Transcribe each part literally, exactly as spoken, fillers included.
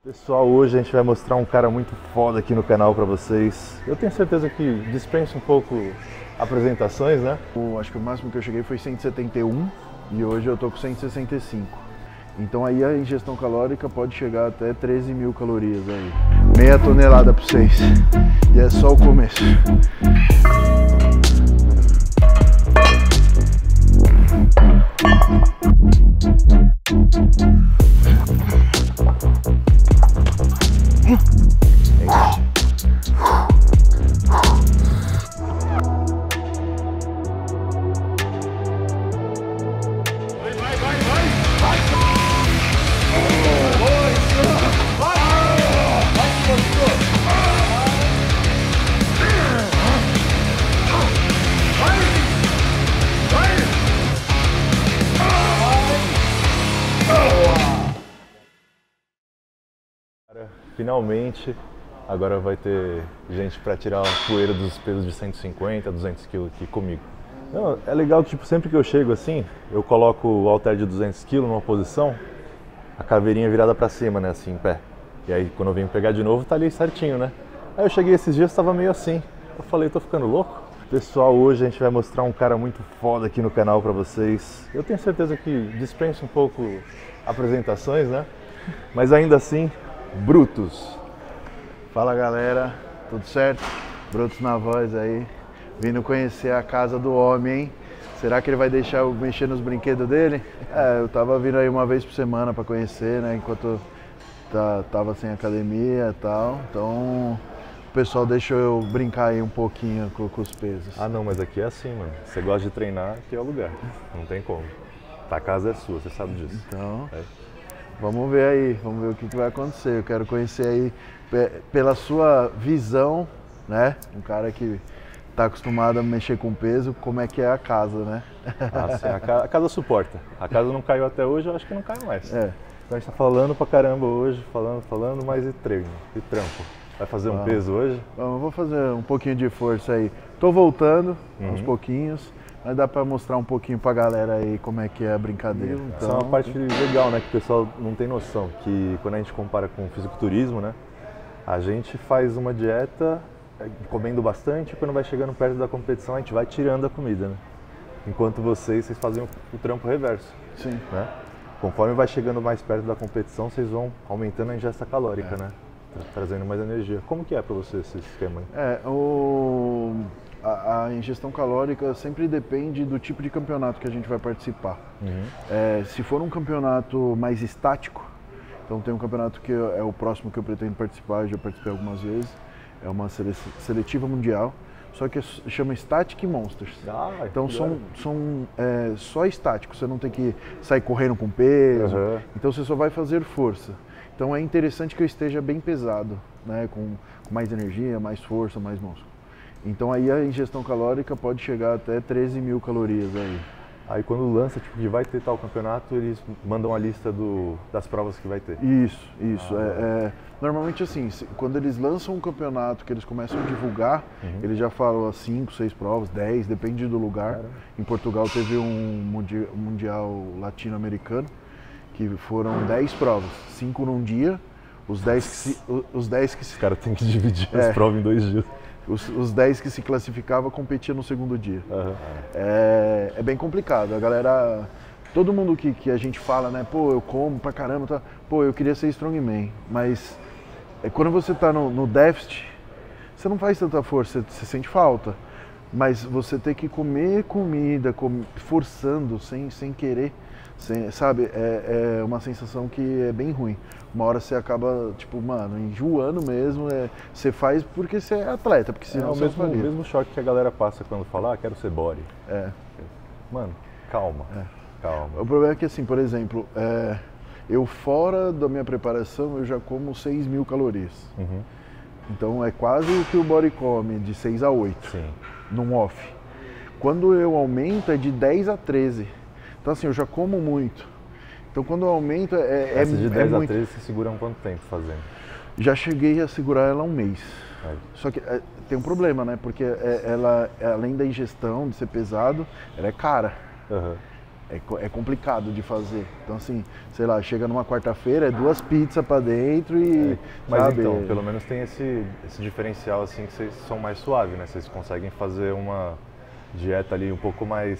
Pessoal, hoje a gente vai mostrar um cara muito foda aqui no canal pra vocês. Eu tenho certeza que dispensa um pouco apresentações, né? O, acho que o máximo que eu cheguei foi cento e setenta e um e hoje eu tô com cento e sessenta e cinco. Então aí a ingestão calórica pode chegar até treze mil calorias aí. Meia tonelada pra vocês. E é só o começo. Finalmente, agora vai ter gente para tirar a poeira dos pesos de cento e cinquenta, duzentos quilos aqui comigo. Não, é legal que tipo, sempre que eu chego assim, eu coloco o halter de duzentos quilos numa posição, a caveirinha virada para cima, né, assim, em pé. E aí quando eu venho pegar de novo, tá ali certinho, né? Aí eu cheguei esses dias, tava meio assim. Eu falei, tô ficando louco? Pessoal, hoje a gente vai mostrar um cara muito foda aqui no canal para vocês. Eu tenho certeza que dispensa um pouco apresentações, né? Mas ainda assim, Brutus. Fala galera, tudo certo? Brutus na voz aí, vindo conhecer a casa do homem, hein? Será que ele vai deixar eu mexer nos brinquedos dele? É, eu tava vindo aí uma vez por semana pra conhecer, né? Enquanto tá, tava sem academia e tal, então o pessoal deixou eu brincar aí um pouquinho com, com os pesos. Ah não, mas aqui é assim, mano. Você gosta de treinar, aqui é o lugar. Não tem como. A casa é sua, você sabe disso. Então... É. Vamos ver aí, vamos ver o que, que vai acontecer. Eu quero conhecer aí, pela sua visão, né? Um cara que está acostumado a mexer com peso, como é que é a casa, né? Ah, sim, a, ca a casa suporta. A casa não caiu até hoje, eu acho que não cai mais. É. Então a gente tá falando pra caramba hoje, falando, falando, mas e treino, e trampo? Vai fazer um ah. peso hoje? Bom, eu vou fazer um pouquinho de força aí. Tô voltando, uhum. aos pouquinhos. Mas dá pra mostrar um pouquinho pra galera aí como é que é a brincadeira. Então... Então... Isso é uma parte legal, né? Que o pessoal não tem noção. Que quando a gente compara com o fisiculturismo, né? A gente faz uma dieta comendo bastante, quando vai chegando perto da competição a gente vai tirando a comida, né? Enquanto vocês, vocês fazem o, o trampo reverso. Sim. Né? Conforme vai chegando mais perto da competição, vocês vão aumentando a ingesta calórica, é. né? Trazendo mais energia. Como que é pra você esse esquema aí? É, o... A, a ingestão calórica sempre depende do tipo de campeonato que a gente vai participar. Uhum. É, se for um campeonato mais estático, então tem um campeonato que é o próximo que eu pretendo participar, já participei algumas vezes, é uma seletiva mundial, só que chama Static Monsters. Ah, então são, são é, só estáticos, você não tem que sair correndo com peso, uhum. então você só vai fazer força. Então é interessante que eu esteja bem pesado, né, com, com mais energia, mais força, mais músculo. Então aí a ingestão calórica pode chegar até treze mil calorias aí. Aí quando lança, tipo, que vai ter tal campeonato, eles mandam a lista do, das provas que vai ter. Isso, isso. Ah, é, é, normalmente assim, se, quando eles lançam um campeonato que eles começam a divulgar, uhum. eles já falam as cinco, seis provas, dez, depende do lugar. Cara. Em Portugal teve um mundial, mundial latino-americano, que foram dez provas, cinco num dia, os dez que se... Os dez que se... Os caras têm que dividir é. as provas em dois dias. Os, os dez que se classificavam competiam no segundo dia. Uhum. É, é bem complicado. A galera, todo mundo que, que a gente fala, né? Pô, eu como pra caramba, tá? Pô, eu queria ser strongman. Mas é, quando você tá no, no déficit, você não faz tanta força, você, você sente falta. Mas você tem que comer comida, com, forçando, sem, sem querer, sem, sabe? É, é uma sensação que é bem ruim. Uma hora você acaba, tipo, mano, enjoando mesmo, é, você faz porque você é atleta, porque senão é o você mesmo, não faria. mesmo choque que a galera passa quando fala, ah, quero ser body. É. Mano, calma, é. calma. O problema é que, assim, por exemplo, é, eu fora da minha preparação, eu já como seis mil calorias. Uhum. Então é quase o que o body come, de seis a oito, Sim. num off. Quando eu aumento é de dez a treze. Então assim, eu já como muito. Então quando eu aumento é, Essa é, de dez é a muito. treze você segura um quanto tempo fazendo? Já cheguei a segurar ela um mês. É. Só que é, tem um problema, né? Porque é, ela, além da ingestão, de ser pesado, ela é cara. Uhum. é, é complicado de fazer. Então assim, sei lá, chega numa quarta-feira, é duas pizzas para dentro e... É, mas sabe? então, pelo menos tem esse, esse diferencial assim que vocês são mais suaves, né? Vocês conseguem fazer uma dieta ali um pouco mais...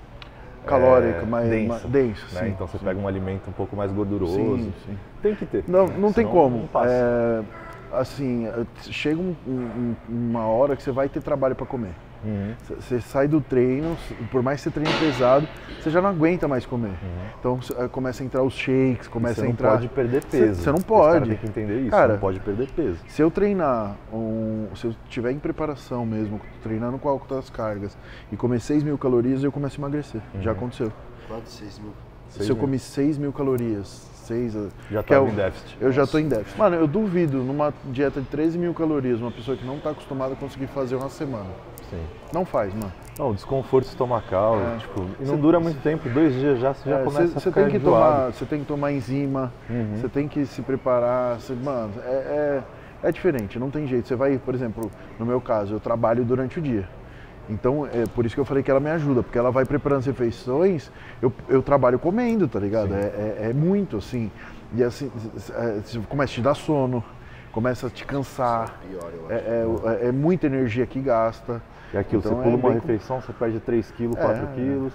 calórica, é, mais densa, mais denso, né? sim, Então você sim. pega um alimento um pouco mais gorduroso. Sim, sim. Tem que ter. Não, né? não tem Senão como. não passa. É, assim, chega um- um- uma hora que você vai ter trabalho para comer. Uhum. Você sai do treino, por mais que você treine pesado, você já não aguenta mais comer. Uhum. Então cê- começa a entrar os shakes, começa Você a não entrar. pode perder Cê- peso. Você não Os caras pode. têm que entender isso. Cara, não pode perder peso. Se eu treinar, um, se eu tiver em preparação mesmo, treinando com altas cargas e comer seis mil calorias, eu começo a emagrecer. Já Uhum. aconteceu. Quanto? seis mil? Seis se eu mil. comi seis mil calorias, seis, Já que é tá o- em déficit. eu já tô em déficit. Mano, eu duvido numa dieta de treze mil calorias, uma pessoa que não tá acostumada a conseguir fazer uma semana. Sim. Não faz, mano. Não, desconforto estomacal, É. tipo, e não Cê- dura muito tempo, dois dias já você já começa a Você ficar tem que enjoado. tomar, você tem que tomar enzima, Uhum. você tem que se preparar, cê- mano, é, é, é diferente, não tem jeito. Você vai, por exemplo, no meu caso, eu trabalho durante o dia. Então, é por isso que eu falei que ela me ajuda, porque ela vai preparando as refeições, eu, eu trabalho comendo, tá ligado? Sim. É, é, é muito, assim. E assim, é, você começa a te dar sono, começa a te cansar, Pior, eu acho. é, é, é muita energia que gasta. É aquilo, Então você é pula uma bem com- refeição, você perde três quilos, É, quatro quilos,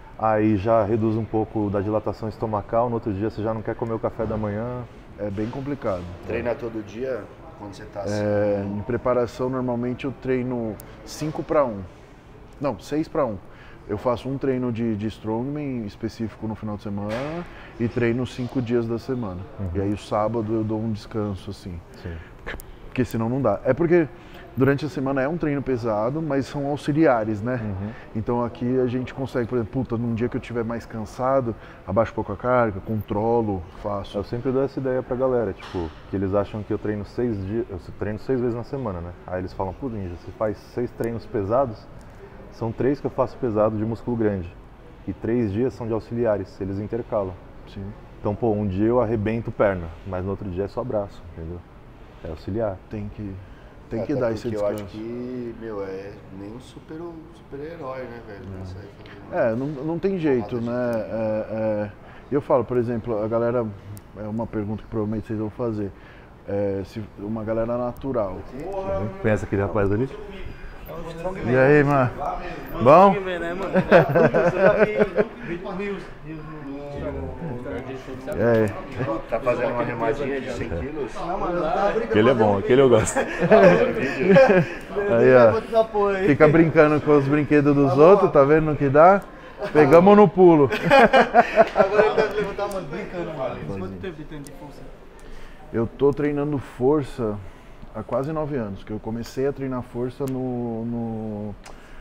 aí já reduz um pouco da dilatação estomacal, no outro dia você já não quer comer o café da manhã. É bem complicado. Treina todo dia quando você tá assim. É, em preparação, normalmente eu treino cinco para um. Não, seis para um. Eu faço um treino de, de strongman específico no final de semana e treino cinco dias da semana. E aí o sábado eu dou um descanso, assim. Sim. Porque senão não dá. É porque durante a semana é um treino pesado, mas são auxiliares, né? Uhum. Então aqui a gente consegue, por exemplo, puta, num dia que eu estiver mais cansado, abaixo um pouco a carga, controlo, faço. Eu sempre dou essa ideia pra galera, tipo, que eles acham que eu treino seis dias, eu treino seis vezes na semana, né? Aí eles falam, pô, Ninja, você faz seis treinos pesados, são três que eu faço pesado de músculo grande. E três dias são de auxiliares, eles intercalam. Sim. Então, pô, um dia eu arrebento perna, mas no outro dia é só braço, entendeu? É auxiliar. Tem que, tem que Até dar esse porque descanso. eu acho que, meu, é nem um super, super herói, né, velho? Não. Sai fazendo- É, não, não tem jeito, Tomada né? de É, é, eu falo, por exemplo, a galera, é uma pergunta que provavelmente vocês vão fazer, é, se uma galera natural. Pensa aquele rapaz ali? E aí, mano? Bom? E aí? Tá fazendo uma remadinha de cem quilos? Aquele é bom, aquele eu gosto. Aí, ó. Fica brincando com os brinquedos dos outros, tá vendo no que dá? Pegamos no pulo. Agora ele deve levantar, mano, brincando, mano. Quanto tempo de treino de força? Eu tô treinando força há quase nove anos, que eu comecei a treinar força no, no,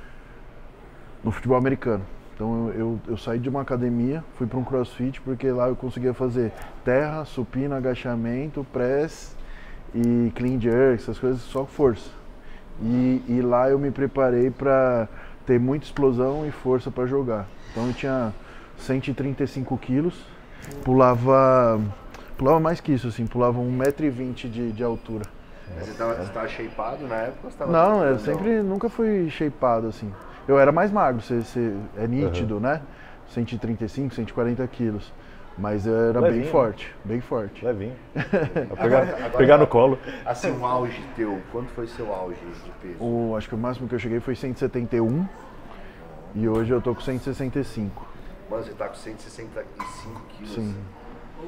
no futebol americano. Então eu, eu, eu saí de uma academia, fui para um crossfit, porque lá eu conseguia fazer terra, supino, agachamento, press e clean jerk, essas coisas, só força. E, e lá eu me preparei para ter muita explosão e força para jogar. Então eu tinha cento e trinta e cinco quilos, pulava, pulava mais que isso, assim, pulava um metro e vinte de, de altura. Mas você tava, você tava shapeado na época ou você tava Não, eu grandão? sempre nunca fui shapeado assim. Eu era mais magro, você, você- é nítido, né? cento e trinta e cinco, cento e quarenta quilos. Mas eu era Levinho, bem né? forte, bem forte. Levinho. Vou pegar, pegar no colo. Assim, um auge teu, quanto foi seu auge de peso? O, acho que o máximo que eu cheguei foi cento e setenta e um e hoje eu tô com cento e sessenta e cinco. Mano, você tá com cento e sessenta e cinco quilos. Sim. Eu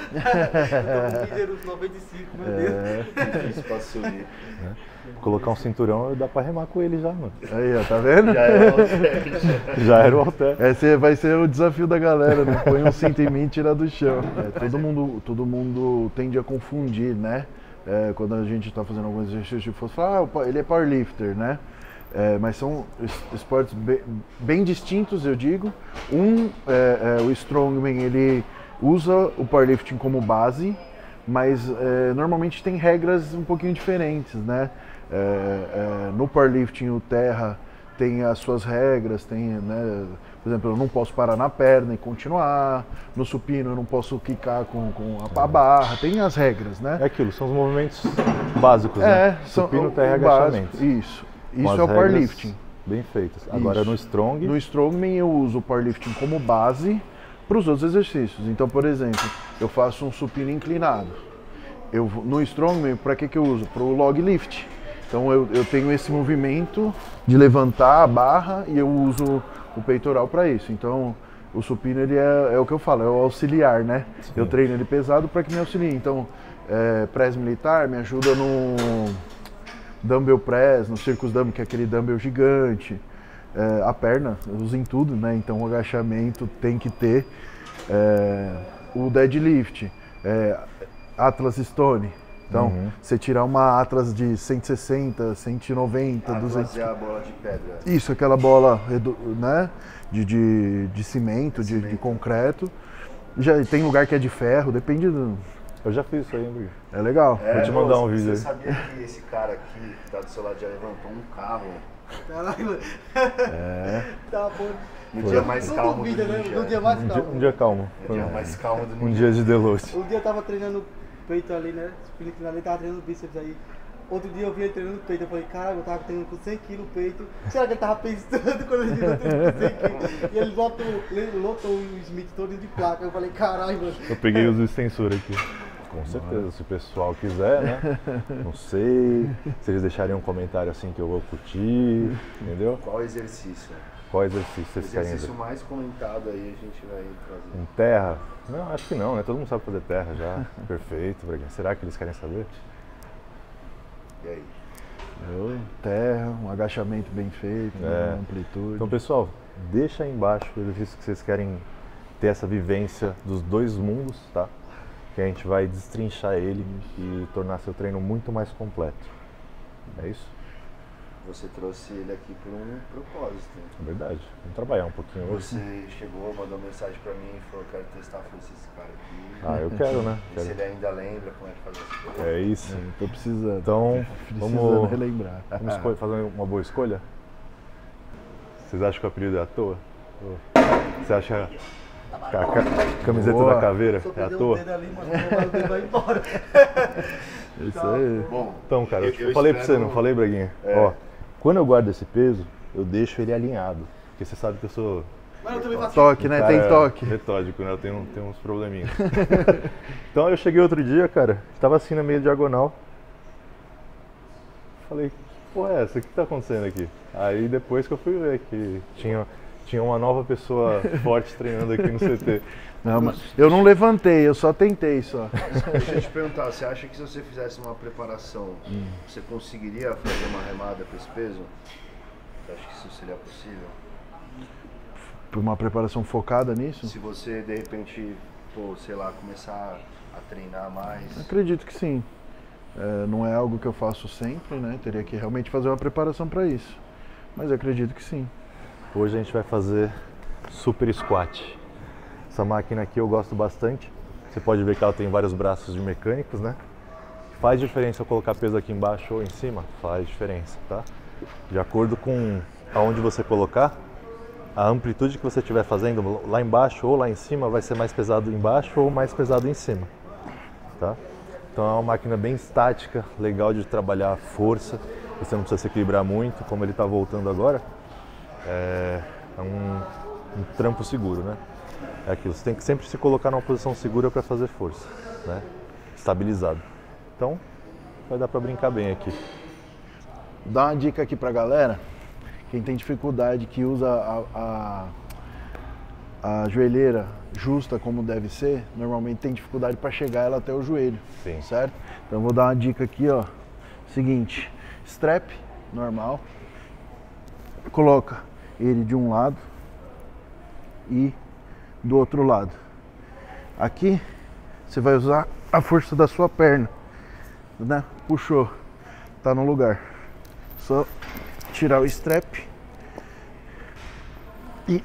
tô com míseros noventa e cinco, meu Deus. Difícil pra subir. Colocar um cinturão dá pra remar com ele já, mano. Aí, ó, tá vendo? Já é o Já era o halter. Esse vai ser o desafio da galera, né? Põe um cinto em mim e tira do chão. É, todo, mundo, todo mundo tende a confundir, né? É, quando a gente está fazendo alguns exercícios de força, fala, ah, ele é powerlifter, né? É, mas são es- esportes bem, bem distintos, eu digo. Um, é, é, o strongman, ele usa o powerlifting como base, mas é, normalmente tem regras um pouquinho diferentes, né? É, é, no powerlifting, o terra tem as suas regras, tem, né? Por exemplo, eu não posso parar na perna e continuar. No supino, eu não posso quicar com, com a, a barra. Tem as regras, né? É aquilo, são os movimentos básicos, É, né? são Supino, o- terra e o básico. agachamento. Isso. Com Isso as é o regras powerlifting. bem feitos. Agora Isso. no Strong, No Strongman eu uso o powerlifting como base para os outros exercícios. Então, por exemplo, eu faço um supino inclinado. Eu, vou- no Strongman, para que, que eu uso? Para o log lift. Então eu, eu tenho esse movimento de levantar a barra e eu uso o peitoral para isso. Então o supino ele é, é o que eu falo, é o auxiliar, né? Eu treino ele pesado para que me auxilie. Então é, press militar me ajuda no dumbbell press, no circus dumbbell, que é aquele dumbbell gigante. É, a perna, eu uso em tudo, né? Então o agachamento tem que ter. É, o deadlift, é, Atlas Stone. Então, Uhum. você tirar uma Atlas de cento e sessenta, cento e noventa, Ah, duzentos. fazer a bola de pedra. Isso, aquela bola redu- né? de, de, de cimento, de, de concreto. Já tem lugar que é de ferro, depende do. eu já fiz isso aí, hein, Briggs? É legal. Vou te mandar um você vídeo aí. Você sabia que esse cara aqui, que tá do seu lado, já levantou um carro Caralho, mano. É. Tá bom. no dia mais Não calmo duvida, do né? dia. No dia mais Um dia, calmo. um dia calmo. No dia mais calmo do Um dia. dia de Deloitte. Um dia eu tava treinando peito ali, né? Supino inclinado, ele tava treinando bíceps aí. Outro dia eu vi ele treinando peito, eu falei, caralho, eu tava treinando com cem quilos peito. Será que ele tava pensando quando ele viu eu treinando com cem quilos? E ele lotou, ele lotou o Smith todo de placa. Eu falei, caralho, mano. Eu peguei os extensores aqui. Com certeza, se o pessoal quiser, né? Não sei. Se eles deixarem um comentário assim que eu vou curtir, entendeu? Qual exercício? Qual exercício O vocês querem ver? exercício mais comentado aí a gente vai trazer. Em terra? Não, acho que não, né? Todo mundo sabe fazer terra já. Perfeito, Braguinha. Será que eles querem saber? E aí? Eu, terra, um agachamento bem feito, É. uma amplitude. Então, pessoal, deixa aí embaixo o exercício que vocês querem ter essa vivência dos dois mundos, tá? Que a gente vai destrinchar ele e tornar seu treino muito mais completo. É isso? Você trouxe ele aqui por um propósito. É verdade. Vamos trabalhar um pouquinho hoje. Você chegou, mandou mensagem pra mim e falou, quero testar a força desse cara aqui. Ah, eu quero, né? E se Quero. ele ainda lembra como é que faz as coisas. É isso. Eu tô precisando. Então, precisando vamos, relembrar. vamos escolher- fazer uma boa escolha? Vocês acham que o apelido é à toa? Você acha que a ca- camiseta Boa. da caveira Só é à perder o toa? dedo ali, mano. O dedo vai embora. Isso aí. Bom, Então, cara, eu, Eu- eu falei pra você, espero- não falei, Braguinha? É. Ó, quando eu guardo esse peso, eu deixo ele alinhado. Porque você sabe que eu sou Mas eu também faço Toque, um né? cara Tem toque. metódico, né? Eu tenho, tenho uns probleminhas. Então eu cheguei outro dia, cara, tava assim na meia diagonal. Falei, que porra é essa? O que tá acontecendo aqui? Aí depois que eu fui ver que tinha, tinha uma nova pessoa forte treinando aqui no C T. Não, mas eu não levantei, eu só tentei só. Deixa eu te perguntar, você acha que se você fizesse uma preparação, você conseguiria fazer uma remada com esse peso? Você acha que isso seria possível? Por uma preparação focada nisso? Se você, de repente, pô, sei lá, começar a treinar mais... Acredito que sim. É, não é algo que eu faço sempre, né? Teria que realmente fazer uma preparação para isso. Mas eu acredito que sim. Hoje a gente vai fazer super squat. Essa máquina aqui eu gosto bastante. Você pode ver que ela tem vários braços de mecânicos, né? Faz diferença eu colocar peso aqui embaixo ou em cima? Faz diferença, tá? De acordo com aonde você colocar, a amplitude que você estiver fazendo lá embaixo ou lá em cima vai ser mais pesado embaixo ou mais pesado em cima, tá? Então é uma máquina bem estática, legal de trabalhar a força. Você não precisa se equilibrar muito, como ele está voltando agora. É, é um, um trampo seguro, né? É aquilo, você tem que sempre se colocar numa posição segura para fazer força, né? Estabilizado. Então, vai dar para brincar bem aqui. Dá uma dica aqui pra galera, quem tem dificuldade, que usa a, a, a joelheira justa como deve ser, normalmente tem dificuldade para chegar ela até o joelho, Sim. certo? Então eu vou dar uma dica aqui, ó, seguinte, strap normal, coloca ele de um lado e do outro lado. Aqui você vai usar a força da sua perna, né? Puxou, tá no lugar. Só tirar o strap e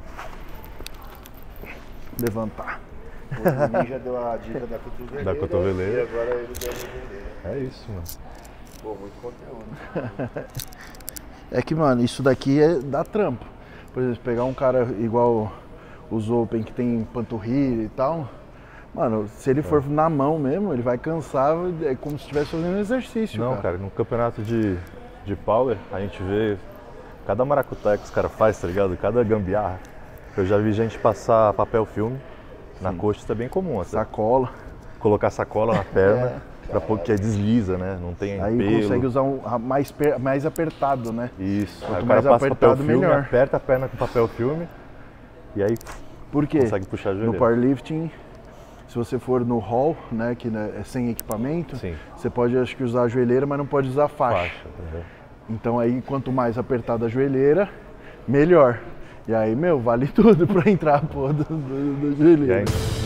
levantar. O Ninja deu a dica da cotoveleira, Da cotoveleira. e agora ele deu a joelheira. É isso, mano. Pô, muito conteúdo. É que, mano, isso daqui é dá trampo. Por exemplo, pegar um cara igual os Open que tem panturrilha e tal, mano, se ele for na mão mesmo, ele vai cansar, é como se estivesse fazendo um exercício. Não, cara. cara, no campeonato de, de power, a gente vê cada maracutaia que os caras fazem, tá ligado? Cada gambiarra. Eu já vi gente passar papel filme na coxa, isso é bem comum. Até. Sacola. Colocar sacola na perna, é. pra pôr que desliza, né? Não tem Aí pelo. consegue usar um mais, per, mais apertado, né? Isso. Quanto aí o mais cara passa apertado, papel filme, melhor. aperta a perna com papel filme e aí Por quê? consegue puxar a joelheira. No powerlifting, se você for no hall, né, que é sem equipamento, Sim. você pode acho que usar a joelheira, mas não pode usar a faixa. Faixa, uhum. Então aí quanto mais apertada a joelheira, melhor. E aí, meu, vale tudo pra entrar a porra do, do, do joelheira.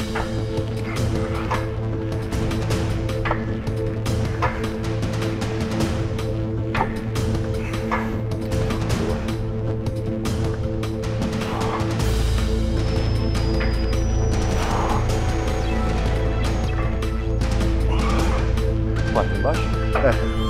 Quatro embaixo? É.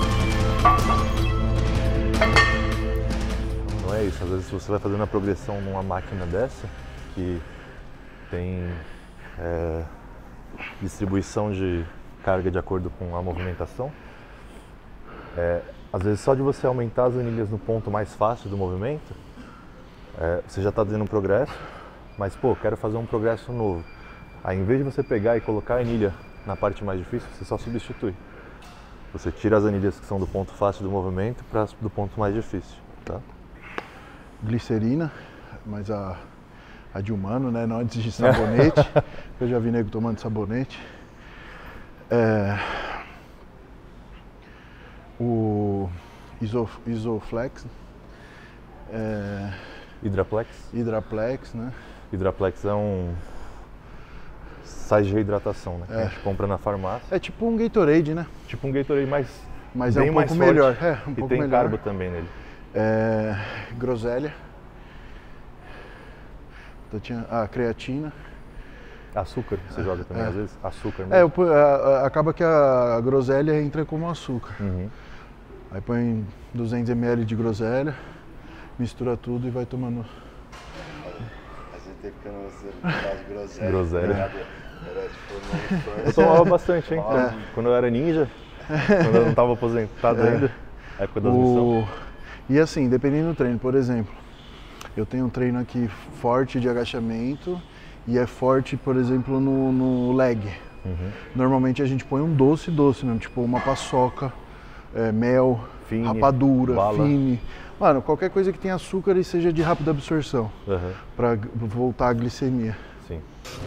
Não é isso, às vezes você vai fazendo a progressão numa máquina dessa, que tem é, distribuição de carga de acordo com a movimentação, é, às vezes só de você aumentar as anilhas no ponto mais fácil do movimento, é, você já está dando um progresso, mas pô, quero fazer um progresso novo. Aí em vez de você pegar e colocar a anilha na parte mais difícil, você só substitui. Você tira as anilhas que são do ponto fácil do movimento para do ponto mais difícil, tá? Glicerina, mas a, a de humano, né? Não antes de sabonete. Eu já vi nego tomando sabonete. É, o iso, Isoflex, é, Hidraplex. Hidraplex, né? Hidraplex é um sais de reidratação, né? Que É. a gente compra na farmácia. É tipo um Gatorade, né? Tipo um Gatorade mais Mas é bem um mais pouco forte. melhor. É, um e pouco tem melhor. carbo também nele. É, groselha. Então, tinha a creatina. Açúcar, você joga também é. às vezes? Açúcar mesmo. É, eu pu- a- a- acaba que a groselha entra como açúcar. Uhum. Aí põe duzentos mililitros de groselha, mistura tudo e vai tomando. Às vezes tem ficando as groselhas. Groselha. Era tipo no Eu tomava bastante, hein? É. Quando eu era ninja, quando eu não estava aposentado É. ainda, época da missão. O... E assim, dependendo do treino, por exemplo, eu tenho um treino aqui forte de agachamento e é forte, por exemplo, no, no leg. Uhum. Normalmente a gente põe um doce doce mesmo, tipo uma paçoca, é, mel, Fine, rapadura, bala. fine. Mano, qualquer coisa que tenha açúcar e seja de rápida absorção, Uhum. pra g- voltar a glicemia. Sim.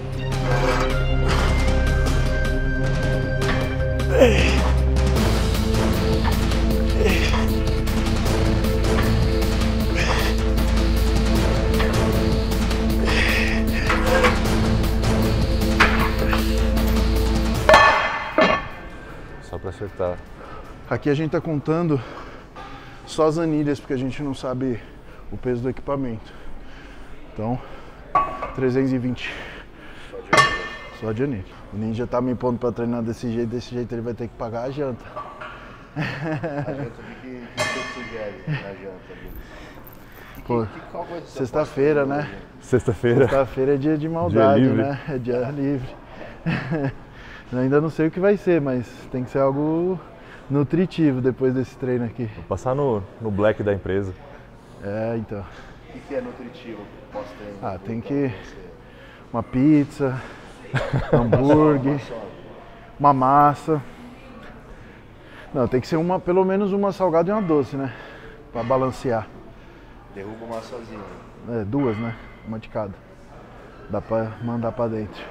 Só para acertar. Aqui a gente tá contando só as anilhas, porque a gente não sabe o peso do equipamento. Então, trezentos e vinte. Só de anilha. O Ninja tá me pondo pra treinar desse jeito, desse jeito ele vai ter que pagar a janta. A janta, o que, que você sugere na janta ali? Pô, Que- qual coisa você sexta-feira, posta né? hoje? Sexta-feira. Sexta-feira é dia de maldade, livre. né? É dia livre. Eu ainda não sei o que vai ser, mas tem que ser algo nutritivo depois desse treino aqui. Vou passar no, no black da empresa. É, então. O que, que é nutritivo pós-treino? Ah, tem Então, que- você- Uma pizza, hambúrguer, Só- uma massa. Não, tem que ser uma, pelo menos uma salgada e uma doce, né? Pra balancear. Derruba uma sozinho. É, duas, né? Uma de cada. Dá pra mandar pra dentro.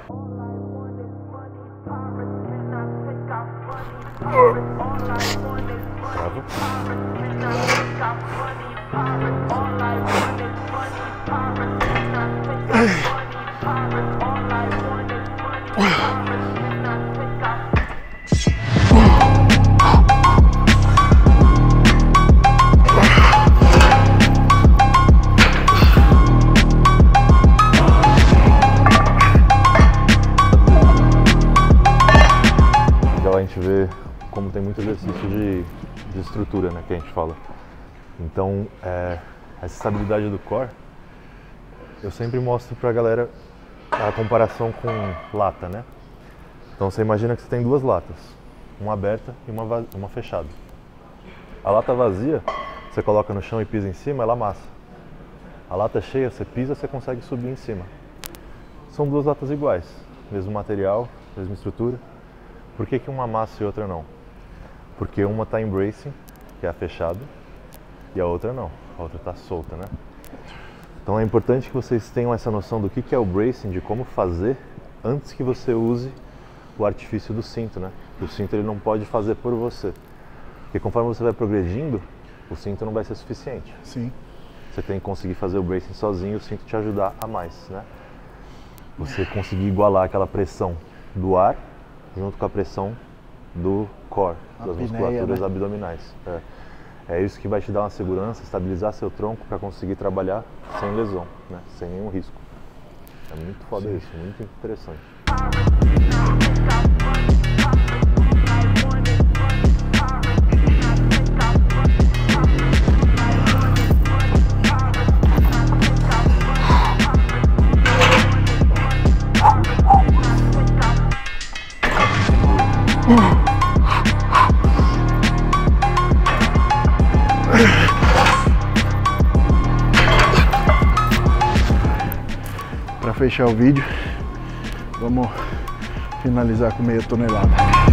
Bravo. Legal a gente ver como tem muito exercício de, de estrutura, né, que a gente fala. Então, é, essa estabilidade do core, eu sempre mostro pra galera a comparação com lata, né? Então você imagina que você tem duas latas, uma aberta e uma, va- uma fechada. A lata vazia, Você coloca no chão e pisa em cima, ela amassa. A lata cheia, você pisa, você consegue subir em cima. São duas latas iguais, mesmo material, mesma estrutura. Por que que uma amassa e outra não? Porque uma está em bracing, que é a fechada, e a outra não, a outra está solta, né? Então é importante que vocês tenham essa noção do que que é o bracing, de como fazer, antes que você use o artifício do cinto, né? O cinto ele não pode fazer por você, porque conforme você vai progredindo, o cinto não vai ser suficiente. Sim. Você tem que conseguir fazer o bracing sozinho, o cinto te ajudar a mais, né? Você conseguir igualar aquela pressão do ar junto com a pressão do core, A das apneia, musculaturas né? abdominais. É. É isso que vai te dar uma segurança, estabilizar seu tronco para conseguir trabalhar sem lesão, né? Sem nenhum risco. É muito foda Sim. isso, muito interessante. Para fechar o vídeo, vamos finalizar com meia tonelada.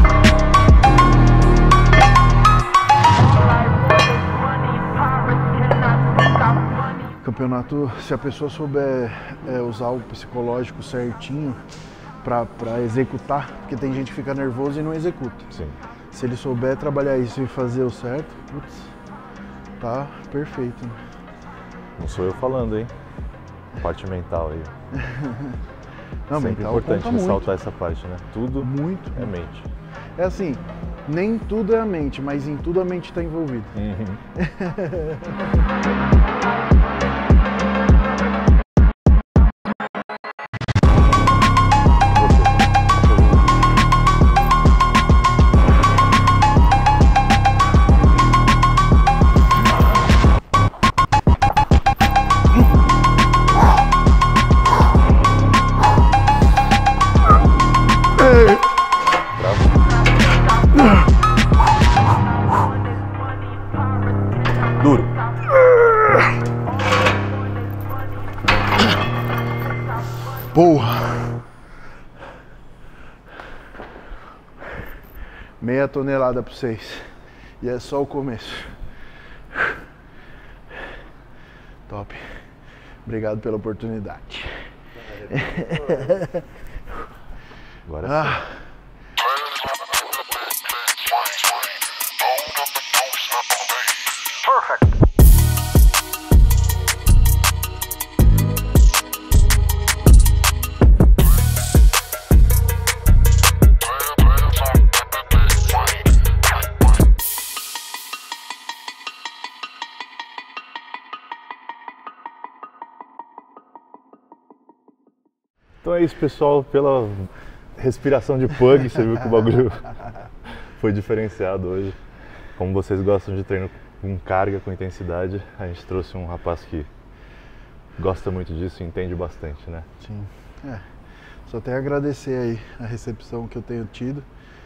Campeonato, se a pessoa souber é, usar o psicológico certinho para executar, porque tem gente que fica nervoso e não executa. Sim. Se ele souber trabalhar isso e fazer o certo, putz, tá perfeito. Né? Não sou eu falando, hein? Parte mental aí. Não, Sempre mental importante conta ressaltar essa parte, né? Tudo Muito. é mente. É assim, nem tudo é a mente, mas em tudo a mente está envolvida. Duro. Porra! Meia tonelada para vocês. E é só o começo. Top. Obrigado pela oportunidade. Agora sim. Ah. Então é isso, pessoal. Pela respiração de pug, você viu que o bagulho foi diferenciado hoje. Como vocês gostam de treino com carga, com intensidade, a gente trouxe um rapaz que gosta muito disso e entende bastante, né? Sim. É. Só tenho a agradecer aí a recepção que eu tenho tido.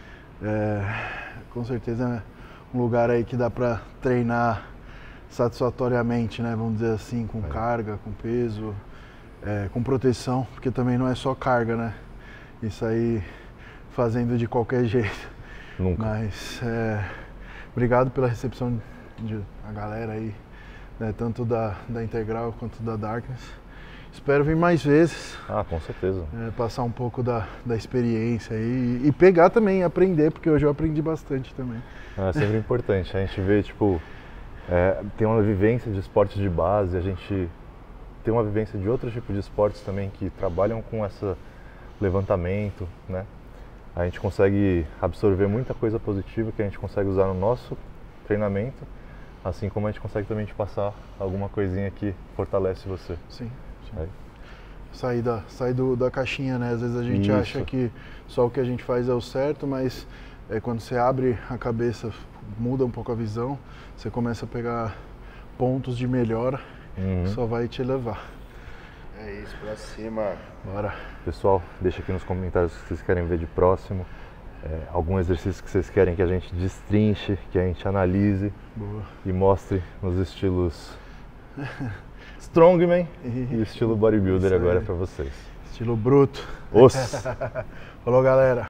É, com certeza é um lugar aí que dá para treinar satisfatoriamente, né? Vamos dizer assim, com É. carga, com peso, é, com proteção, porque também não é só carga, né? Isso aí fazendo de qualquer jeito. Nunca. Mas é, obrigado pela recepção de a galera aí, né? Tanto da, da Integral quanto da Darkness. Espero vir mais vezes, Ah, com certeza. é, passar um pouco da, da experiência aí e pegar também, aprender, porque hoje eu aprendi bastante também. É sempre importante. A gente vê, tipo, é, tem uma vivência de esportes de base, a gente tem uma vivência de outros tipos de esportes também que trabalham com esse levantamento, né? A gente consegue absorver muita coisa positiva que a gente consegue usar no nosso treinamento, assim como a gente consegue também te passar alguma coisinha que fortalece você. Sim. sim. Aí. Sair, da, sair do, da caixinha, né? Às vezes a gente Isso. acha que só o que a gente faz é o certo, mas é, quando você abre a cabeça, muda um pouco a visão, você começa a pegar pontos de melhora, Uhum. que só vai te levar. É isso, pra cima. Bora. Pessoal, deixa aqui nos comentários o que vocês querem ver de próximo. é, algum exercício que vocês querem que a gente destrinche, que a gente analise. Boa. E mostre nos estilos Strongman e estilo Bodybuilder agora para vocês. Estilo bruto. Os. Falou, galera.